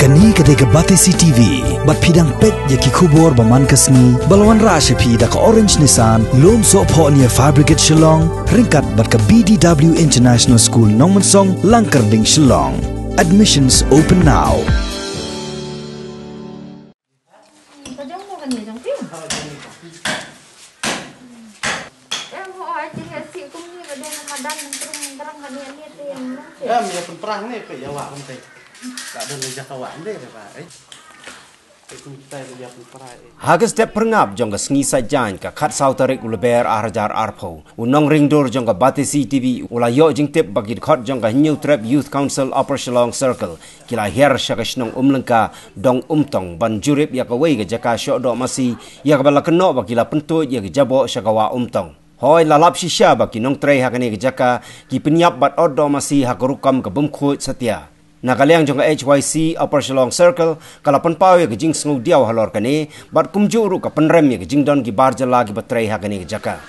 Kani kadega Batisi TV, bat pidang pet yaki kubor baman kasni, balwan rasha pida ka Orange Nissan, lom so po niya Fabricate Shillong, ringkat bat ka BDW International School Nongmansong, Langkarding Shillong. Admissions open now. Mia pun perang ni ke Jawa pun teh. Tak ada lejak kawan deh Pak. Haga step perngap jongga sengi sajan ka khat sautarik uleber arjar arpo. Unong ringdor jongga Batisi TV ulayo jing tip bagi khat jongga New Trap Youth Council Upper Shillong Circle. Kila her syakashnong umlengka dong umtong ban jurip ya kawai ga jaka syok do masi ya ka bala keno bagila pentut ya ga jabo syakawa umtong. Hoi lalap shisha bagi nong tray hakani ga jaka ki penyap bat odo masi hakarukam ka bumkhut setia. Nakaliang jongga HYC Upper Shillong Circle kalapan pau ya gejing sengu diaw halor kani bat kumjuru ka penrem ya gejing don ki barjala ki batrai hakani ga jaka.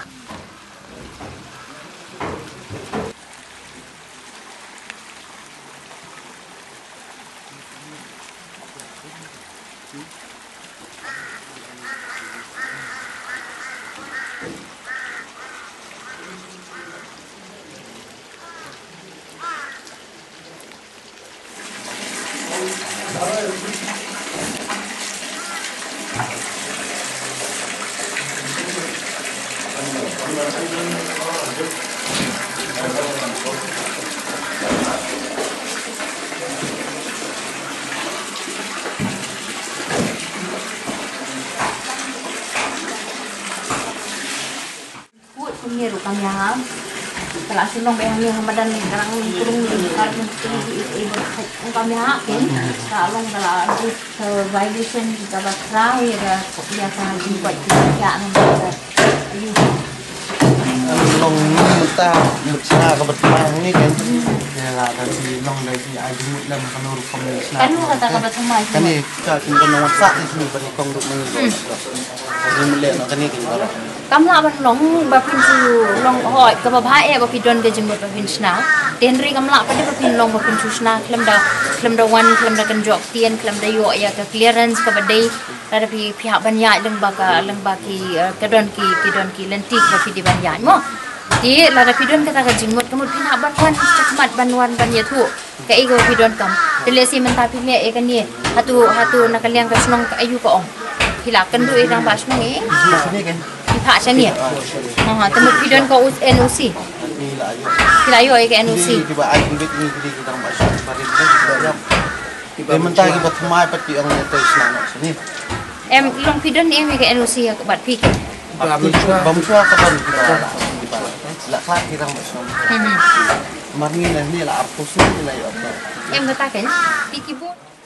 Ngiru kami ham telah silong bayang ni Ramadan ni sekarang ni kurung ni karena itu kami hakin kalau telah violation kita bakal ya biasa dibuat kerja nampak long kita bersama kebetulan ini kan ya lah dari long dari ajimut dan kanur komunis kan kata kabar sama kan ni kita tinggal nomor satu sini bagi kongduk mengirim jadi melihat nak ni kita kamla ban long bapin su long hoi ka ba bhae bapin don ge jimut bapin sna denri kamla pade bapin long bapin su sna klem da wan klem da kan jok tien klem da yo ya ka clearance ka badai ada pihak banyak lembah ki don ki lentik bapin di banyak mo di la da pidon kata ka jimut kemut pina ban wan cakmat ban ya tu ka ego pidon kam delesi mentapi me e kan ni hatu nakaliang ka snong ka ayu ka ong hilakan du e rang ba snong e sini kan Pak Chani ya? Temu pidon kau NOC. Kilayo ke NOC. Tiba ai kulit ni kita orang masuk pakai kita. Tiba mentah kita semai pati orang itu Islam sini. Long pidon ni ke NOC ya bat pik. Bamsua kapan kita lah kelas kita masuk. Mari ni lah apa sih lah ya apa. Katakan pikibu.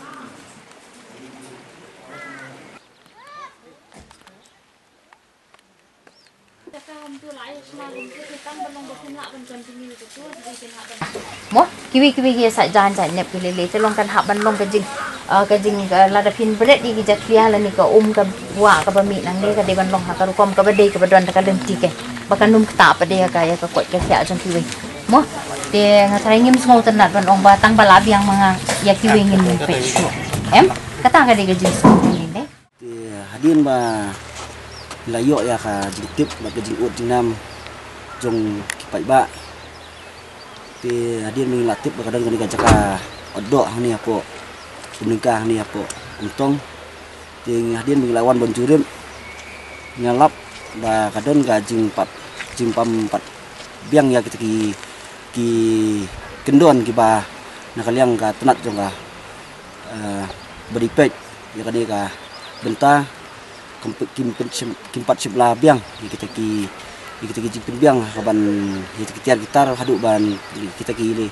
Mo kiwi sa jan nep lele telong kan hak ban long kajing lada pin bret di kijat liah la ni ka ka wa ka bami nang ni ka de ban long ha ka rukom ka badai ka badon ka lenti ke bakan num ta pa de ka ya ka koi ka kya jong kiwi mo de ngatrai ngim smau tenat ban ong batang balabiang mga ya kiwi ngin pe shu kata ka de kajing ni ne hadin ba layo ya ka jingtip ba kajing ut jinam jong kipai ba ti hadir mengilatip kadang kadang jaka odok ni apa menikah ni apa untong ti hadir mengilawan bonjurim ngalap ba kadang gajing pam pat biang ya kita ki kendon ki ba nakaliang ka tenat jong ka beripet ya kadi ka benta kimpat seblah biang kita ki jipin biang kaban kita gitar haduk ban kita ki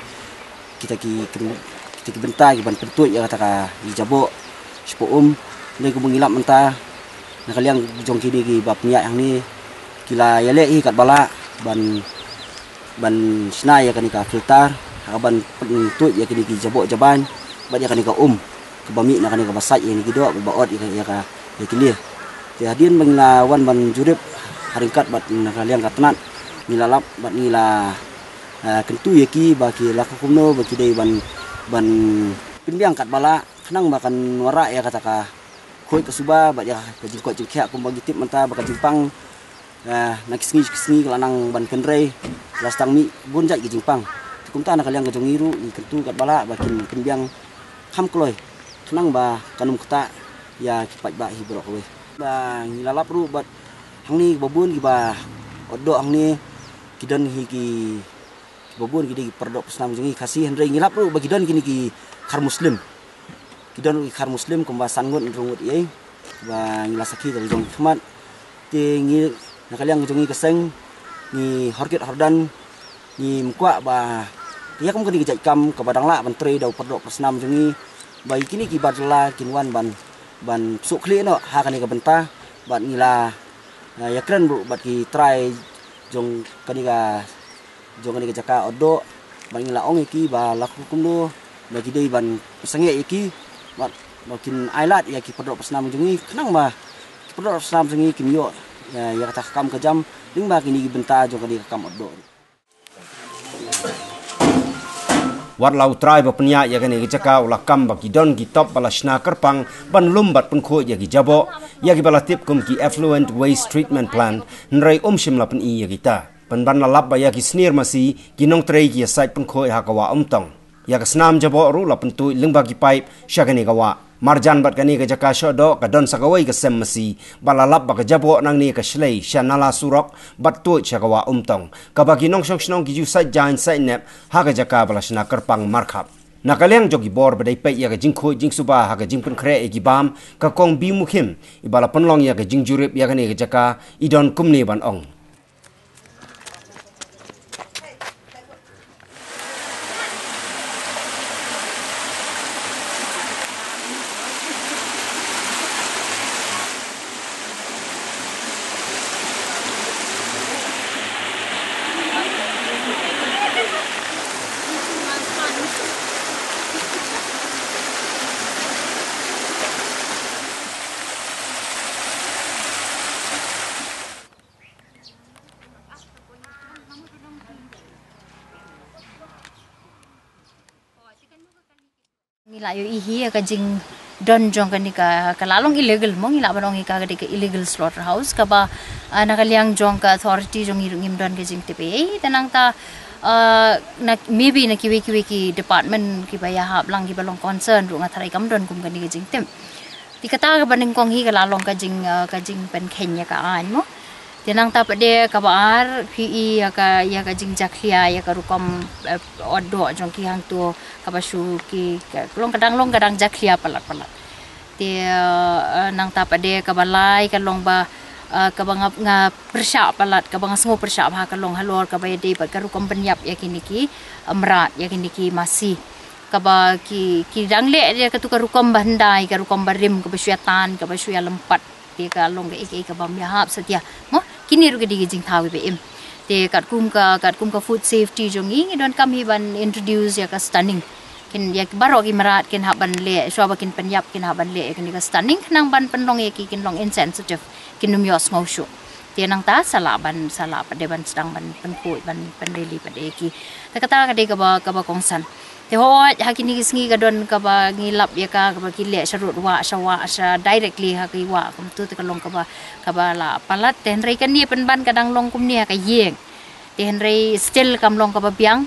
bentai ban pentut ya kata ka jabo sepoum ni ku mengilap mentah nakaliang jong kini ki bab niat yang ni kila yale i kat bala ban sna ya kan ka filter kaban pentut ya kini ki jabo jaban ba ya kan ka kebami nak ka basai ni kido baot ya ka ya kili hadian menglawan ban jurip haringkat bat nakaliang katnat nilalap bat nila kentu yaki baki lakukumno baki dai ban pinbiang kat bala kenang makan warak ya kata ka koi ke suba ba ya ka jing koi jing kya kum bagi tip menta ba ka jingpang nak sengi kelanang ban kenrei lastang mi bunjat ki jingpang kum ta nak kaliang ka jongiru ni kentu kat bala bakin kenbiang kham kloi kenang ba kanum kata ya kipat ba hi brok we ba ngilalap ru bat hang ni babun ki ba odo hang ni kidan hi ki babun ki di perdok senam jongi kasih henrei ngilap ru bagi dan kini ki khar muslim kidan ki khar muslim kum ba sangut rungut ye ba ngilasaki dari jong khmat te ngi nakaliang jongi keseng ni horket hordan ni mkwa ba ya kum kini jai kam ka badang la menteri dau perdok senam jongi bai kini ki badla kinwan ban sukli no ha kani ka benta bat ngila ya keren bro bat ki try jong kani ka jaka odo ban ngila ong iki ba laku kumdo bagi dei ban senge iki bat makin ailat ya ki perdok senam jongi kenang ba ki perdok senam jongi kimyo ya kata kam kejam ling ba kini benta jong kani kam odo Wat lau trai ba penya ya kani jaka ula kam ba ki don ki top bala shna kerpang ban lumbat pun kho ya ki jabo ya ki bala tip kum ki effluent waste treatment plant nrai shimla pen i ya kita ban ban lap ba ya ki snir masi ki nong trei ki site pun kho ha ka wa tong ya ka snam jabo ru la pen tu ling ba ki pipe sha kani ka wa marjan bat kani ka jaka shodo ka don sakawai ka sem masi bala lap ba ka jabo nang ni ka shlei sha nala surok bat tu cha ka wa tong ka ba ki nong shong shnong ki ju site jan site nep ha ka jaka bala shna kerpang markhap nakaliang jogi bor badai pe ya ka jingkho jingsuba ha ka jingpun khre e ki bam ka kong bi mukhim ibala panlong ya ka jingjurip ya ka ni ka jaka idon kumni ban ong ngila yo ihi ka jing don jong kan ka kalalong illegal mo ngila banong ka ka illegal slaughterhouse ka ba nakaliang jong ka authority jong ngim don ka jing tepe tanang ta na maybe na kiwi ki department ki ba ya hap lang ki balong concern ru nga tharai kam don kum kan ka jing tem ti kata ka baning kong hi ka lalong ka jing pen Kenya ka an mo tenang ta pade ka baar PE ya ka jing jaklia ya ka rukom odo jong ki hang tu ka basu ki long kadang jaklia palat te nang ta pade ka balai ka long ba ka bangap nga persya palat ka bang sengo persya ha ka long halor ka bay de ka rukom penyap ya kini ki amrat ya kini ki masih ka ba ki dangle dia ka tu ka rukom bandai ka rukom barim ka basyatan ka basya lempat te ka long ka ka bam ya hap setia mo kini ru gedi jing thawi be im te kat kum ka food safety jongi don kami ban introduce ya ka stunning kin ya baro ki marat kin haban le so ba kin penyap kin haban le kin ka stunning nang ban penlong ya ki kin long insensitive kin num yos mau shu te nang ta sala pade ban sedang ban penku ban pendeli pade ki ta kata ka de ka ba kongsan te hoi hakini kisngi ka don ka ba ngilap ya ka ba kile sarut wa sa directly ha ki wa kum tu te ka long ka ba la palat ten rei kan ni penban kadang long kum ni ka yeng ten rei still kam long ka ba biang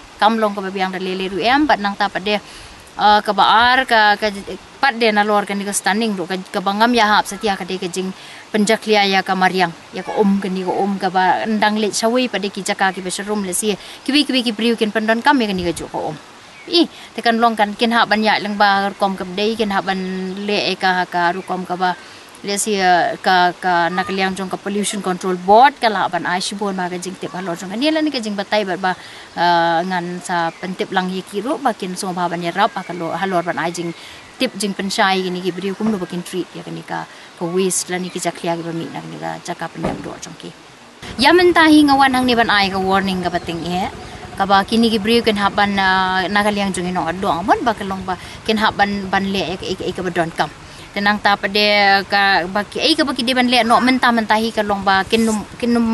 da lele ru em bat nang ta pade ka ba ar ka pat de na lor kan ni ka stunning ru ka bangam ya hap setia ka de ka jing penjaklia ya ka mariang ya ka kan ni ka ba ndang le sawi pade ki jaka ki beserum le si kiwi ki priu ken pendon kam ya kan ni ka jo ko tekan long kan kin ha ban ya lang ba kom kap dei kin ha ban le ka rukom ka ba le si ka nakaliang jong ka pollution control board kala ban ai shibon ma ka jing tep halor jong ni la ni ka jing batai ba ngan sa pentip lang ye kiro bakin so ba ban ya rap ka halor ban ai jing tip jing pensai gini ki beriu kum no bakin treat ya kan ka waste la ni ki jaklia ki ba mi nak ni ka jaka penyam do jong ki ya mentahi ngawan hang ni ban ai ka warning ka bating kaba kini ki beriu ken haban nakaliang jong ino ado ang ba kalong ba ken haban ban le ka badon kam tenang ta pade ka baki ka baki de ban le no mentahi kalong ba kinum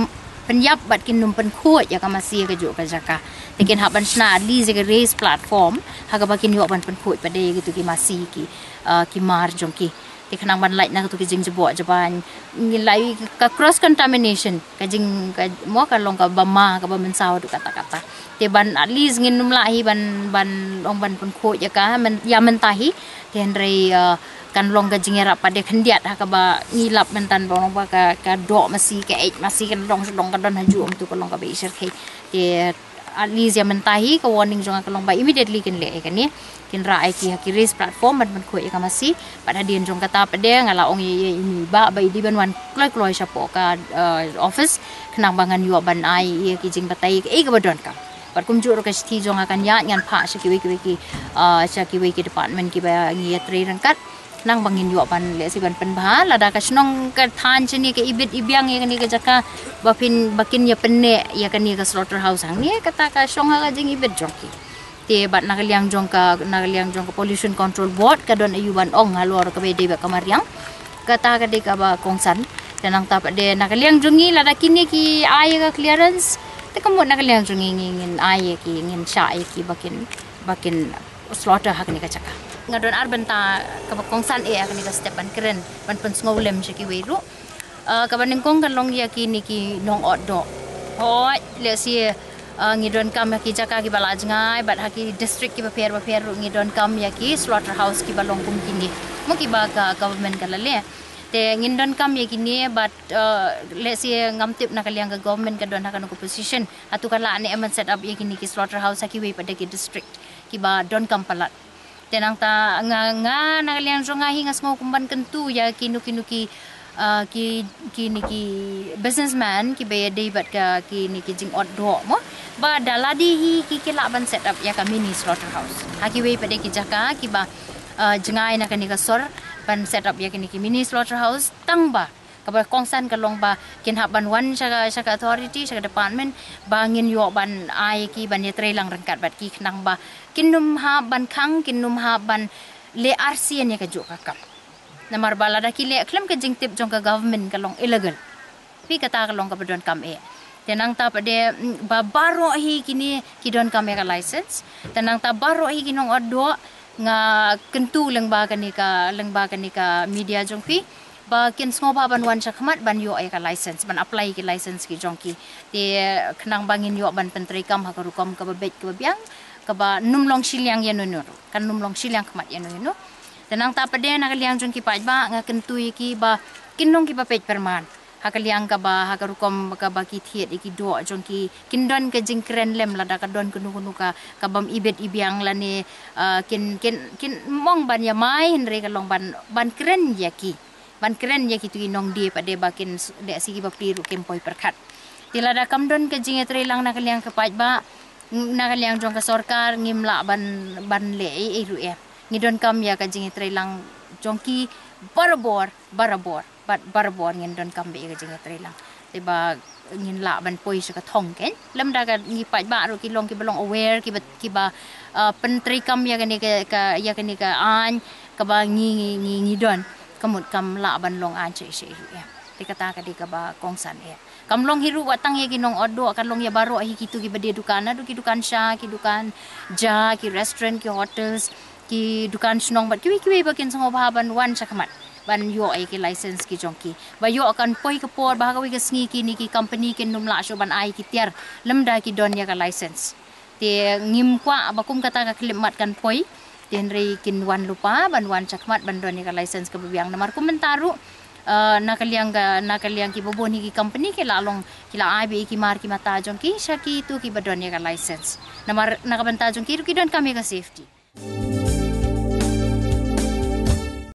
penyap bat kin num pen kuat ya ka masih ka jo ka jaka tekin haban shna at least ka raise platform ha ka bakin yo ban pen kuat pade gitu ki masih ki mar jong ki tekan ban light na tu ki jing jebo jaban ngilai ka cross contamination ka jing ka mo ka long ka bama ka ba mensaw du kata-kata te ban at least ngin num lahi ban ong ban pen kuat ya ka ya mentahi ten rei kan long ka jingera pada kendiat ha ka ba ngilap mentan bong ba ka dok masih ka eight masih kan long ka don haju tu ka long ka be isir kai te at least ya mentahi ka warning jong ka long ba immediately kan le kan ni kin ra ai ki raise platform ban ko ka masih pada dien jong kata pada ngala ong ye ini ba di ban wan kloi sapo ka office kenang bangan yo ban ai ye ki jing batai ka badon ka pat kum jur ka sti jong akan ya ngan pha saki ki department ki ba ngi tri rangkat nang bangin yo ban le si ban pen bha lada ka snong ka than chini ke ibit ibyang ye ni ka jaka bakin ya penne ya kan ni ka slaughterhouse hang ni kata ka song ha jing ibit joki te bat nakaliang jong ka pollution control board ka don ayuban ong halor ka be de ba kamariang kata ka de ka ba kongsan tanang tap de nakaliang jongi lada kini ki ay ka clearance te kamot nakaliang jongi ngin ay ki ngin sha ki bakin slaughter hak ni ka jaka ngadon arban ta kabakongsan akani ka step ban keren ban pen ngolem shiki weiru kabaning kong kan long ya kini ki nong oddo hoi le si ngidon kam ki jaka ki balaj ngai bat haki district ki baper ngidon kam ya ki slaughterhouse ki balong kum kini mo ki ba ka government kala le te ngindon kam ya kini bat le si ngamtip na kaliang ka government ka don hakan ko position atu kala ane eman set up ya kini ki slaughterhouse haki we pada ki district ki ba don kam palat tenang ta nga nakaliang so nga hingas ngo kumban kentu ya kinu ki businessman ki be debat ka ki ni ki jing oddo mo ba daladi ki kila ban set up ya ka mini slaughterhouse haki we pade ki jaka ki ba jengai na ka ni ka sor ban set up ya ki ni ki mini slaughterhouse tang ba kabar kongsan kalong ba kin haban wan saka authority saka department bangin yo ban ai ki ban ye trelang rangkat bat ki knang ba kinum ha ban khang kinum ha ban le RC ne ka jo kakap namar bala da ki le klem ka jing tip jong ka government kalong illegal pi kata kalong ka badon kam tenang ta pade ba baro hi kini ki don kam ka license tenang ta baro hi kinong oddo nga kentu leng ba ka media jong pi ba kin sngoba ban wan chakmat ban yo ay ka license ban apply ki license ki jongki te khnang bangin yo ban pentri kam ha karukom ka babet ka biang ka ba numlong silyang yano no kan numlong silyang kmat yano no tenang ta pade na kaliang jongki pa ba nga kentui ki ba kinong ki papet perman ha kaliang ka ba ha karukom ka ba ki thiet iki do jongki kindon ka jingkren lem lada ka don kunu ka bam ibet ibiang lani kin mong ban ya mai henre ka long ban kren yaki ban keren ya kitu inong dia pada bakin dek sigi bapiru kempoi perkat tila da kamdon ke jinge trelang na kaliang kapaj ba na kaliang jong ka sorkar ngimla ban le iru ngidon kam ya ka jinge trelang jongki barabor ngindon kam be ka jinge trelang tiba nginla ban poi sa ka thong ken lam da ka ngi paj ba ro ki long ki belong aware ki ba pentri kam ya kani ka an ka ba ngi don kamut kam la ban long aje se ya te kata ka di ka ba kongsan kam long hiru watang ye ginong oddo kan long ya baro hi kitu ki bade dukana ki dukan sha ki dukan ja ki restaurant ki hotels ki dukan snong bat ki bakin sango ban wan sakmat ban yo ai ki license ki jongki ba yo akan poi ke por ba ka wi ka sngi ki ni ki company ken num la so ban ai ki tiar lemda ki don ya ka license te ngim kwa bakum kata ka klimat kan poi tenrei kin wan lupa ban wan chakmat ban don ka license ka biang namar komentaru nakaliang ki boboni ki company ke lalong kila ai ki mar ki mata jong ki shaki tu ki badon ka license namar nakabanta jong ki don kami ka safety